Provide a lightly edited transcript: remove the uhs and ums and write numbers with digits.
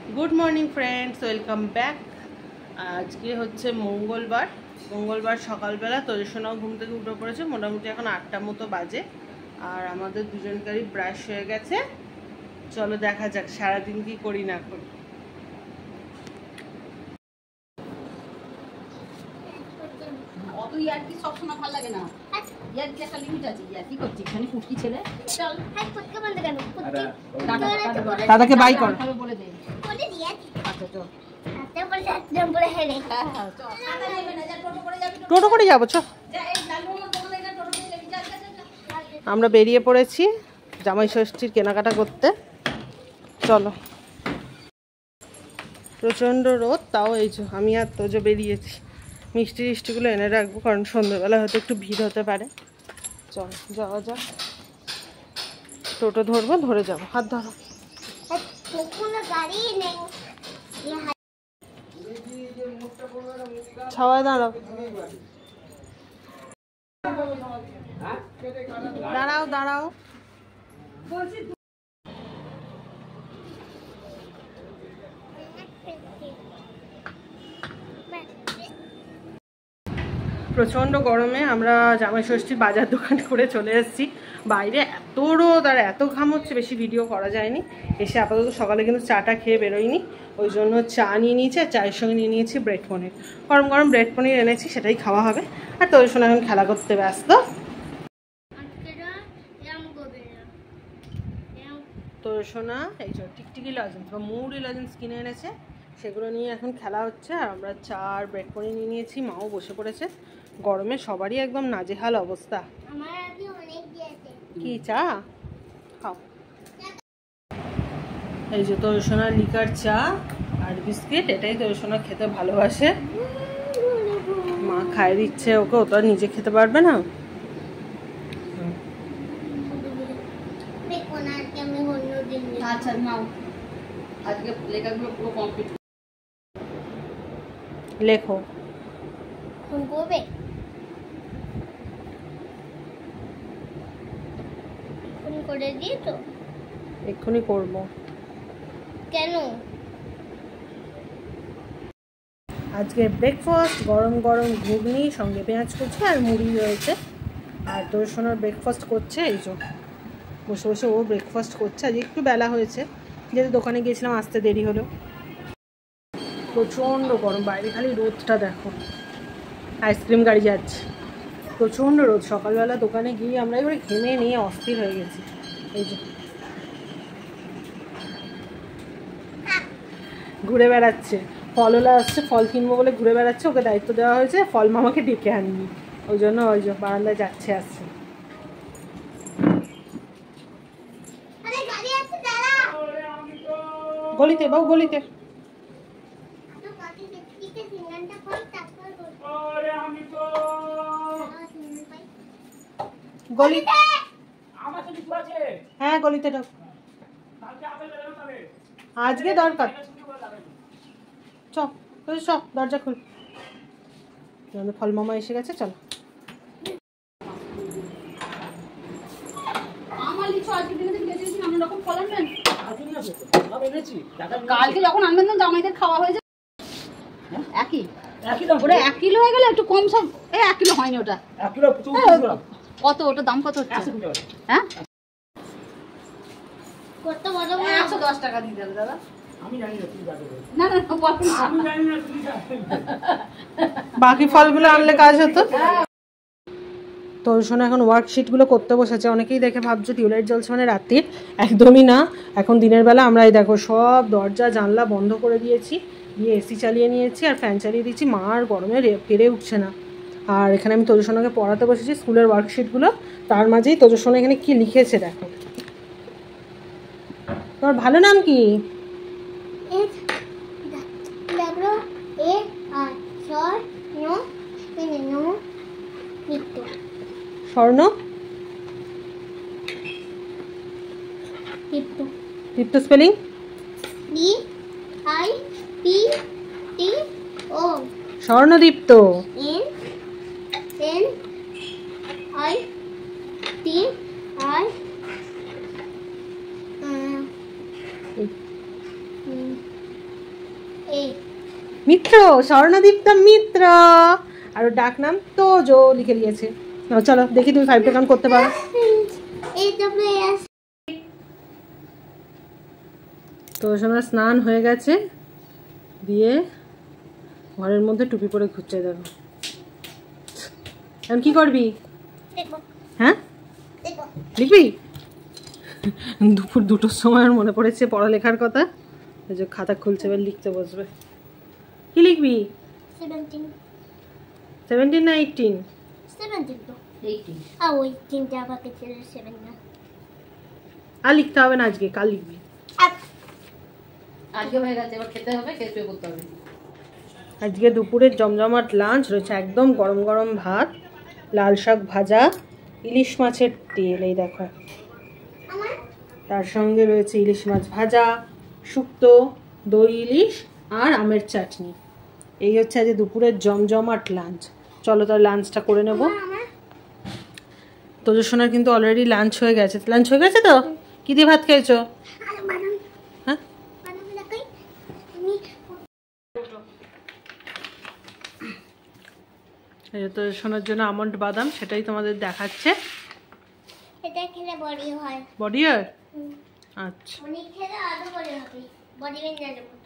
Good morning friends, welcome back. আজকে হচ্ছে মঙ্গলবার সকালবেলা তরিশোনাও ঘুম থেকে উঠে পড়েছে। মোটামুটি এখন 8টার মতো বাজে আর আমাদের দুজনকারই ব্রাশ হয়ে গেছে। চলো দেখা যাক সারাদিন কি করি না করি। অত ইয়ার্কি সবসময় ভালো লাগে না। ইয়ার্কি একটা লিমিট আছে। ইয়ার্কি করছি খানি কুটকি ছেলে। চল হাই ফুটকে বন্ধ কেন? দাদাকে বাই কর। বলে দে। বলে দিয়ে। আচ্ছা চল। আচ্ছা বলে একদম বলে হেরে। হ্যাঁ চল। টোটো করে যাবো চ। আমরা বেরিয়ে পড়েছি জামাই ষষ্ঠীর কেনাকাটা করতে। চলো। প্রচণ্ড রোদ, তাও এই যে আমি আর তোজো বেরিয়েছি। মিষ্টিগুলো এনে রাখবো, কারণ সন্ধ্যেবেলা হয়তো একটু ভিড় হতে পারে। চল যাওয়া যাক। টোটো ধরবো, ধরে যাবো। হাত ধরো। ছাওয়ায় দাঁড়াও, দাঁড়াও দাঁড়াও। প্রচণ্ড গরমে আমরা জামাই ষষ্ঠীর বাজার দোকান করে চলে এসেছি। বাইরে এত রোদ আর এত ঘাম হচ্ছে, বেশি ভিডিও করা যায়নি। এসে আপাতত সকালে কিন্তু চাটা খেয়ে বেরোয়নি, ওই জন্য চা নিয়ে নিয়েছি। আর চায়ের সঙ্গে নিয়ে নিয়েছি ব্রেড পনির। গরম গরম ব্রেড পনির এনেছি, সেটাই খাওয়া হবে। আর তোদের শোনা এখন খেলা করতে ব্যস্ত। তোদের শোনা এই যে টিকটিকি লজেন্স বা মৌরি লজেন্স কিনে এনেছে, সেগুলো নিয়ে এখন খেলা হচ্ছে। আর আমরা চা আর ব্রেড পনির নিয়ে নিয়েছি, মাও বসে পড়েছে। গরমে সবারই একদম নাজেহাল অবস্থা। কি চা খাও? এই যে তোর সোনার লিকার চা আর বিস্কিট, এটাই তোর সোনা খেতে ভালোবাসে। মা খাই দিচ্ছে ওকে, ও তো আর নিজে খেতে পারবে না। আচ্ছা নাও, আজকে লেখাগুলো পুরো কমপ্লিট। লেখো। ফোন করবে? ফোন করে দিই তো? এক্ষুনি করবো। কেন? আজকে ব্রেকফাস্ট গরম গরম ঘুগনি, সঙ্গে পেঁয়াজ কুচি আর মুড়ি রয়েছে। আর তোর সোনার ব্রেকফাস্ট করছে, এই যে বসে বসে ও ব্রেকফাস্ট করছে। আজ একটু বেলা হয়েছে, যেহেতু দোকানে গিয়েছিলাম, আসতে দেরি হলো। প্রচণ্ড গরম, বাইরে খালি রোদটা দেখো। আইসক্রিম গাড়ি যাচ্ছে, প্রচণ্ড রোদ। সকালবেলা দোকানে গিয়ে আমরা এবারে ঘেমে নিয়ে অস্থির হয়ে গেছি। এই যে ঘুরে বেড়াচ্ছে, ফলওয়ালা আসছে, ফল কিনবো বলে ঘুরে বেড়াচ্ছে। ওকে দায়িত্ব দেওয়া হয়েছে ফল মামাকে ডেকে আনবি, ওই জন্য ওই যে বারান্দায় যাচ্ছে আসছে। গলিতে বাবু, গলিতে। গলিতে, হ্যাঁ গলিতে ঢোক। আজকে দরকার চল, সব দরজা খুল। ফল মামা এসে গেছে, চলো। কালকে যখন আনবেন না জামাইদের খাওয়া হয়েছে একই, ওটা 1 কিলো হয়ে গেল, একটু কম সব। 1 কিলো হয়নি ওটা। কত ওটা দাম কত হচ্ছে? হ্যাঁ কত বড়? 110 টাকা দিয়ে দেবে দাদা। আমি জানি না কি যাবে। না না আমি জানি না কি যাবে। বাকি ফলগুলো আনলে কাজ হতো। তো শোনো, এখন ওয়ার্কশিটগুলো করতে বসেছে। অনেকেই দেখে ভাবছো টিউবলাইট জ্বলছে মানে রাত্রির, একদমই না। এখন দিনের বেলা আমরা এই দেখো সব দরজা জানলা বন্ধ করে দিয়েছি, দিয়ে এসি চালিয়ে নিয়েছি আর ফ্যান চালিয়ে দিয়েছি। মা আর গরমে পেরে উঠছে না। আর এখানে আমি তোজসোনাকে পড়াতে বসেছি স্কুলের ওয়ার্কশিটগুলো। তার মাঝেই তোজসোনা এখানে কি লিখেছে দেখো। তোমার ভালো নাম কি? স্বর্ণ। দীপ্ত স্পেলিং DIPTO। স্বর্ণদীপ্ত। মিত্র, স্বর্ণদীপ্তা মিত্র। আর ওর ডাক নাম তোজো লিখে দিয়েছে। চলো দেখি তুমি 5টা কাউন্ট করতে পারো। তো সোনা স্নান হয়ে গেছে, দিয়ে ঘরের মধ্যে টুপি পরে ঘুরছে। দেখো এখন কি করবি? হ্যাঁ লিখবি? দুপুর 2টোর সময় আর মনে পড়েছে পড়ালেখার কথা, এই যে খাতা খুলছে, এবার লিখতে বসবে। কি লিখবি? 17 না 18? 17 তো 18। ওই তিনটা বাকি ছিল 7 না। আর লিখতে হবে না আজকে, কাল লিখবি। আজকে হয়ে গেছে, এবার খেতে হবে, খেতে করতে হবে। আজকে দুপুরের জমজমাট লাঞ্চ রয়েছে, একদম গরম গরম ভাত, লাল শাক ভাজা, ইলিশ মাছের তেল, এই দেখো, তার সঙ্গে রয়েছে ইলিশ মাছ ভাজা, শুক্তো, দই ইলিশ আর আমের চাটনি। এই হচ্ছে আজ দুপুরের জমজমাট লাঞ্চ। চলো তাহলে লাঞ্চটা করে নেব। তোজো সোনার কিন্তু অলরেডি লাঞ্চ হয়ে গেছে। লাঞ্চ হয়ে গেছে তো? কি দিয়ে ভাত খেয়েছো? হ্যাঁ তো সোনার জন্য আমন্ড বাদাম, সেটাই তোমাদের দেখাচ্ছে। এটা খেলে বডি হয়। বডি হয়? আচ্ছা। খেলে আরো বডি হবে, বডি বেড়ে যাবে।